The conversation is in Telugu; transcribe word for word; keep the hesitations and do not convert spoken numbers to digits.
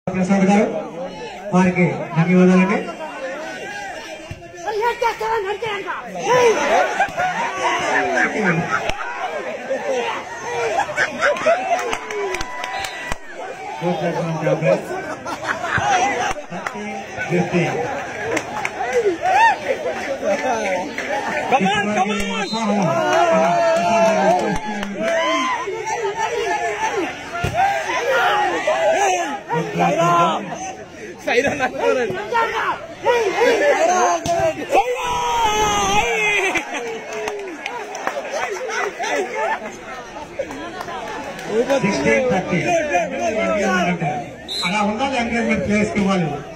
ప్రసాద్ గారు వారికి ధన్యవాదాలండి. Siren nakuran. అలా ఉండాలి ఎంకరేజ్మెంట్ ప్లేస్కి ఇవ్వాలి.